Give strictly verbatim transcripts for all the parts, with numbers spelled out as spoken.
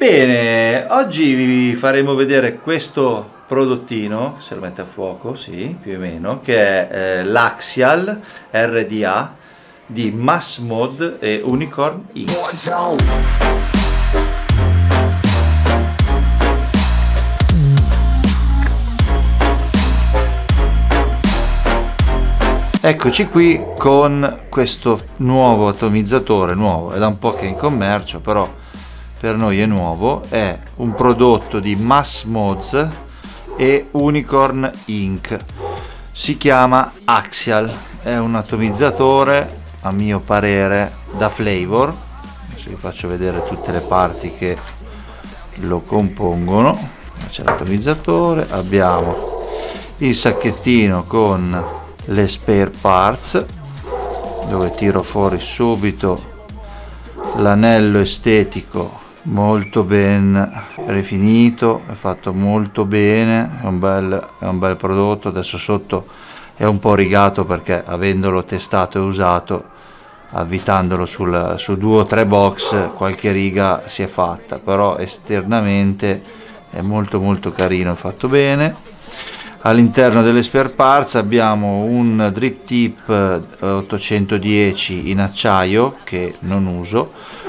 Bene, oggi vi faremo vedere questo prodottino, se lo mette a fuoco, sì, più o meno, che è eh, l'Axial R D A di Massmod e Unicorn Ink. Eccoci qui con questo nuovo atomizzatore, nuovo, è da un po' che è in commercio, però per noi è nuovo, è un prodotto di Massmod e Unicorn Ink, si chiama Axial, è un atomizzatore a mio parere da flavor. Adesso vi faccio vedere tutte le parti che lo compongono. C'è l'atomizzatore, abbiamo il sacchettino con le spare parts dove tiro fuori subito l'anello estetico molto ben rifinito, è fatto molto bene, è un bel, è un bel prodotto. Adesso sotto è un po' rigato perché avendolo testato e usato, avvitandolo sul, su due o tre box, qualche riga si è fatta, però esternamente è molto molto carino, è fatto bene. All'interno delle spare parts abbiamo un drip tip ottocentodieci in acciaio che non uso,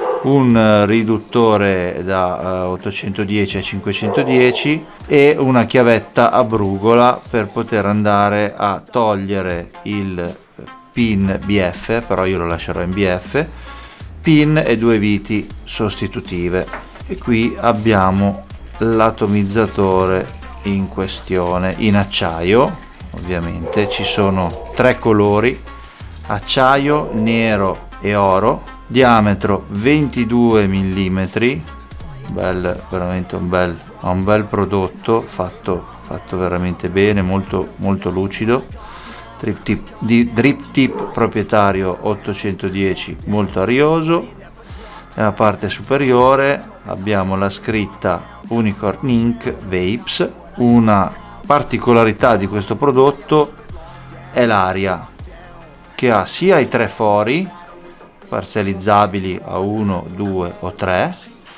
un riduttore da ottocentodieci a cinquecentodieci e una chiavetta a brugola per poter andare a togliere il pin B F, però io lo lascerò in B F, pin e due viti sostitutive. E qui abbiamo l'atomizzatore in questione in acciaio. Ovviamente ci sono tre colori: acciaio, nero e oro, diametro ventidue millimetri, bel, veramente un bel, un bel prodotto fatto, fatto veramente bene, molto molto lucido. Drip tip, di, drip tip proprietario ottocentodieci, molto arioso. Nella parte superiore abbiamo la scritta Unicorn Ink Vapes. Una particolarità di questo prodotto è l'aria, che ha sia i tre fori parzializzabili a uno, due o tre,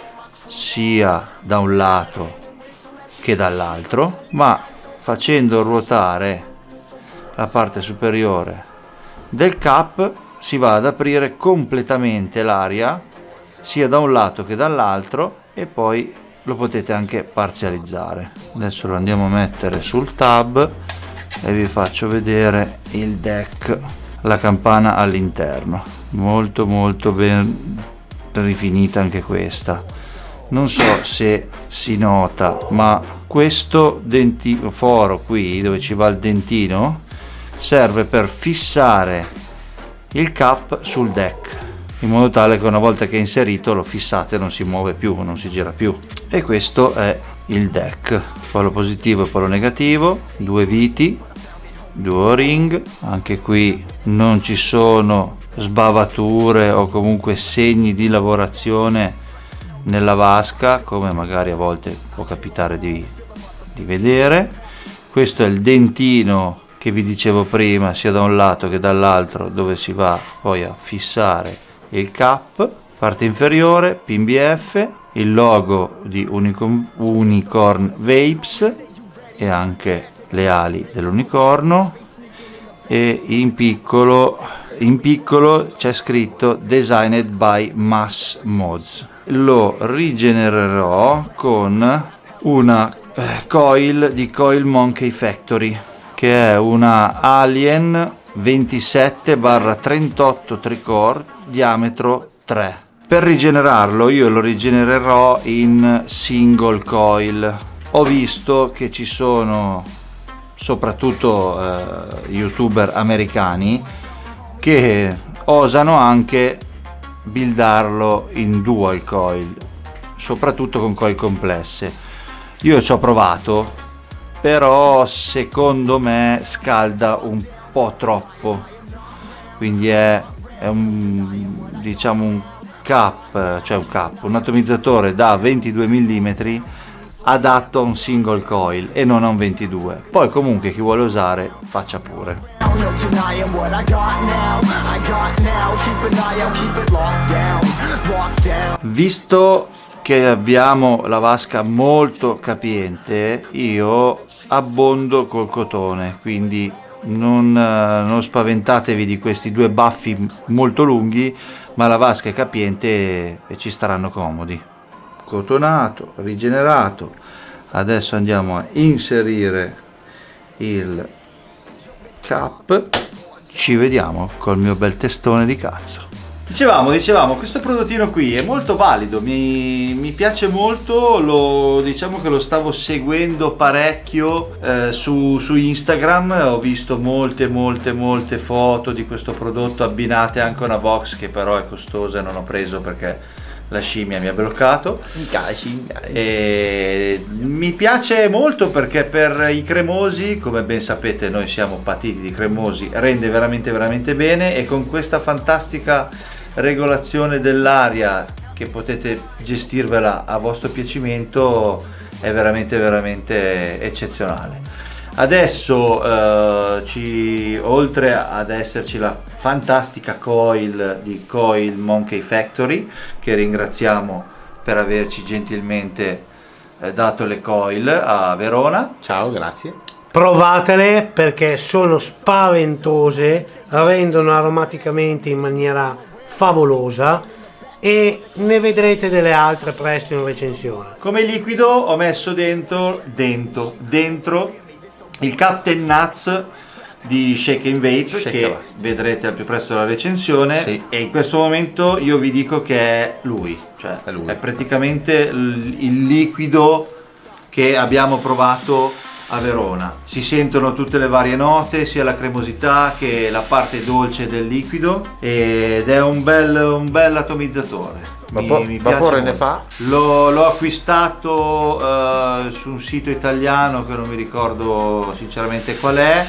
sia da un lato che dall'altro, ma facendo ruotare la parte superiore del cap si va ad aprire completamente l'aria sia da un lato che dall'altro, e poi lo potete anche parzializzare. Adesso lo andiamo a mettere sul tab e vi faccio vedere il deck, la campana all'interno, molto molto ben rifinita anche questa. Non so se si nota, ma questo dentino foro qui dove ci va il dentino serve per fissare il cap sul deck, in modo tale che una volta che è inserito lo fissate, non si muove più, non si gira più. E questo è il deck, polo positivo e polo negativo, due viti, due o-ring. Anche qui non ci sono sbavature o comunque segni di lavorazione nella vasca, come magari a volte può capitare di, di vedere. Questo è il dentino che vi dicevo prima, sia da un lato che dall'altro, dove si va poi a fissare il cap. Parte inferiore, pin B F, il logo di Unicorn, Unicorn Vapes e anche le ali dell'unicorno, e in piccolo in piccolo c'è scritto Designed by Massmod. Lo rigenererò con una eh, coil di Coil Monkey Factory, che è una Alien ventisette barra trentotto tricore, diametro tre. Per rigenerarlo io lo rigenererò in single coil. Ho visto che ci sono soprattutto eh, youtuber americani che osano anche buildarlo in dual coil, soprattutto con coil complesse. Io ci ho provato, però secondo me scalda un po' troppo, quindi è, è un, diciamo un cap, cioè un cap, un atomizzatore da ventidue millimetri adatto a un single coil e non a un ventidue. Poi comunque chi vuole usare faccia pure. Visto che abbiamo la vasca molto capiente, io abbondo col cotone, quindi non, non spaventatevi di questi due baffi molto lunghi, ma la vasca è capiente e, e ci staranno comodi. Cotonato, rigenerato. Adesso andiamo a inserire il cap. Ci vediamo col mio bel testone di cazzo. Dicevamo, dicevamo, questo prodottino qui è molto valido, mi, mi piace molto, lo, diciamo che lo stavo seguendo parecchio eh, su, su Instagram, ho visto molte molte molte foto di questo prodotto abbinate anche a una box che però è costosa e non ho preso perché la scimmia mi ha bloccato. E mi piace molto perché per i cremosi, come ben sapete noi siamo patiti di cremosi, rende veramente veramente bene, e con questa fantastica regolazione dell'aria che potete gestirvela a vostro piacimento è veramente veramente eccezionale. Adesso eh, ci, oltre ad esserci la fantastica coil di Coil Monkey Factory, che ringraziamo per averci gentilmente eh, dato le coil a Verona. Ciao, grazie. Provatele perché sono spaventose, rendono aromaticamente in maniera favolosa e ne vedrete delle altre presto in recensione. Come liquido ho messo dentro, dentro, dentro il Captain Nuts di Shake and Vape, Shake che va. Vedrete al più presto la recensione, sì. E in questo momento io vi dico che è lui, cioè è, lui. È praticamente il liquido che abbiamo provato a Verona. Si sentono tutte le varie note, sia la cremosità che la parte dolce del liquido, ed è un bel, un bel atomizzatore. Vapo- mi, mi vapore ne fa? L'ho, l'ho acquistato uh, su un sito italiano che non mi ricordo sinceramente qual è,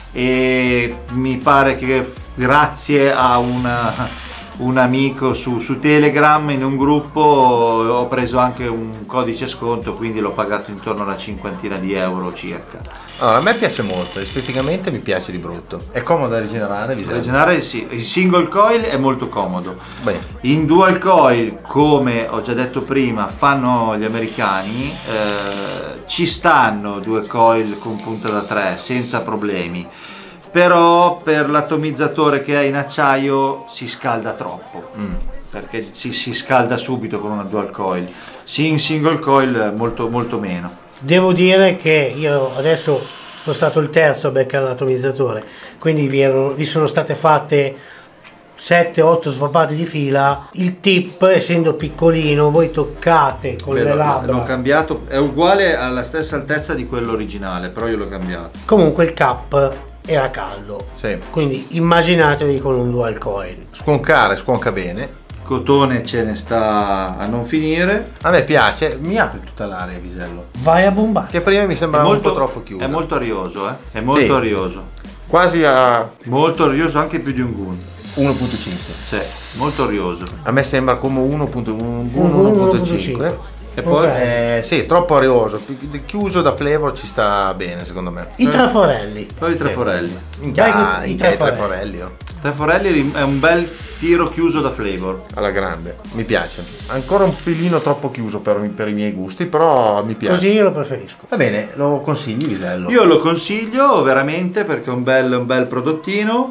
e mi pare che grazie a una un amico su, su Telegram in un gruppo ho preso anche un codice sconto, quindi l'ho pagato intorno alla cinquantina di euro circa. Allora, a me piace molto, esteticamente mi piace di brutto, è comodo da rigenerare. Rigenerare sì, il single coil è molto comodo. Beh. In dual coil, come ho già detto prima, fanno gli americani, eh, ci stanno due coil con punta da tre senza problemi. Però per l'atomizzatore che è in acciaio si scalda troppo, mm. perché si, si scalda subito con una dual coil, sì, in single coil molto, molto meno. Devo dire che io adesso sono stato il terzo a beccare l'atomizzatore, quindi vi, ero, vi sono state fatte sette otto svappate di fila. Il tip, essendo piccolino, voi toccate con Beh, le labbra. L'ho cambiato, è uguale alla stessa altezza di quello originale, però io l'ho cambiato. Comunque il cap era caldo, sì. Quindi immaginatevi con un dual coil. Sconcare, sconca bene. Cotone ce ne sta a non finire. A me piace, mi apre tutta l'area Visello. Vai a bombare. Che prima mi sembrava molto, un po' troppo chiuso. È molto arioso, eh? È molto sì. arioso. Quasi a... Molto arioso, anche più di un gun. uno virgola cinque. Sì, molto arioso. A me sembra come uno virgola cinque. E poi okay. eh, sì, troppo arioso, chiuso da flavor ci sta bene secondo me. I tre forelli. Poi i tre forelli. Minchia, i tre forelli. Tre forelli è un bel tiro chiuso da flavor. Alla grande, mi piace. Ancora un pelino troppo chiuso per, per i miei gusti, però mi piace. Così io lo preferisco. Va bene, lo consigli Visello? Io lo consiglio veramente perché è un bel, un bel prodottino.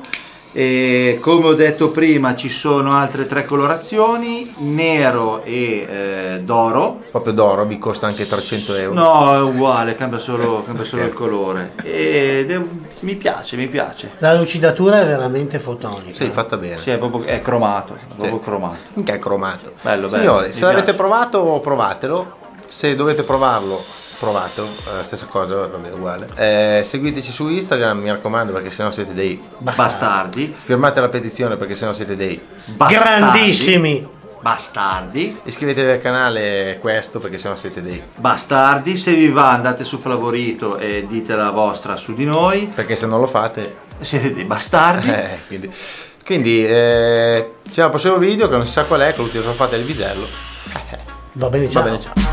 E come ho detto prima ci sono altre tre colorazioni, nero e eh, d'oro. Proprio d'oro, vi costa anche trecento euro. No, è uguale, cambia solo, cambia solo okay. il colore. Ed è, mi piace, mi piace. La lucidatura è veramente fotonica. Sì, fatta bene. Sì, è proprio è cromato, è proprio sì. cromato. Che è cromato. Bello, bello. Signori, se l'avete provato, provatelo. Se dovete provarlo, provatelo, eh, stessa cosa, vabbè, uguale. Eh, seguiteci su Instagram, mi raccomando, perché sennò siete dei bastardi. bastardi. Firmate la petizione perché sennò siete dei bastardi. grandissimi bastardi. Iscrivetevi al canale questo perché sennò siete dei bastardi. Se vi va andate su Favorito e dite la vostra su di noi, perché se non lo fate siete dei bastardi. Eh, quindi quindi eh, ci vediamo al prossimo video che non si sa qual è, con l'ultima fate il Visello. Va bene, ciao. Va bene, ciao.